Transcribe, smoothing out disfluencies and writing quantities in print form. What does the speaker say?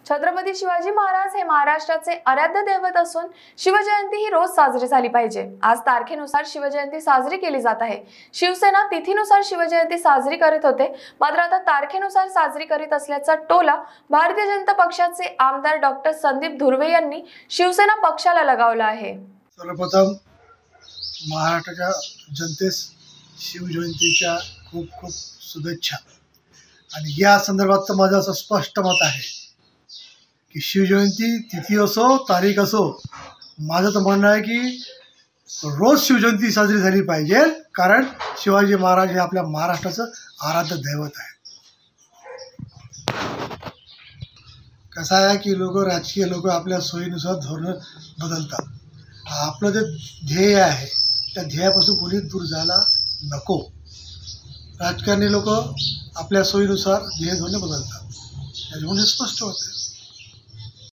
छत्रपती शिवाजी महाराज हे महाराष्ट्राचे आराध्य दैवत असून शिवजयंती ही रोज साजरी झाली पाहिजे। आज तारखेनुसार शिवजयंती साजरी केली जात आहे। शिवसेना तिथीनुसार शिवजयंती साजरी करीत होते, मात्र आता तारखेनुसार साजरी करीत असल्याचा टोला भारतीय जनता पक्षाचे आमदार डॉक्टर संदीप धुर्वे यांनी शिवसेना पक्षाला लगावला आहे। सर्वप्रथम महाराष्ट्राच्या जनतेस शिवजयंतीच्या खूप खूप शुभेच्छा। आणि या संदर्भात माझं असं स्पष्ट मत आहे की शिवजयंती तिथी असो तारीख असो, माझं तर म्हणणं आहे की रोज शिवजयंती साजरी झाली पाहिजे, कारण शिवाजी महाराज हे आपल्या महाराष्ट्राचं आराध्य दैवत आहे। कसं आहे की राजकीय लोक आपल्या सोयीनुसार धोरणं बदलतात। आपलं जे ध्येय आहे त्या ध्येयापासून कोणी दूर जायला नको। राजकारणी लोक आपल्या सोयीनुसार ध्येय धोरणे बदलतात, त्याच्यामुळे स्पष्ट होते।